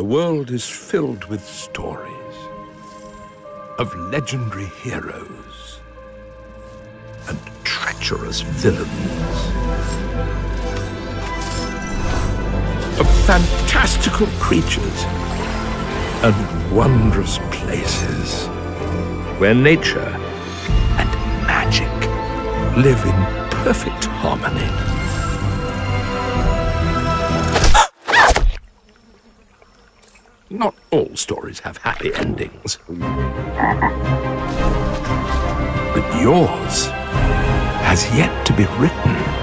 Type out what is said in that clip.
The world is filled with stories of legendary heroes and treacherous villains, of fantastical creatures and wondrous places where nature and magic live in perfect harmony. Not all stories have happy endings. But yours has yet to be written.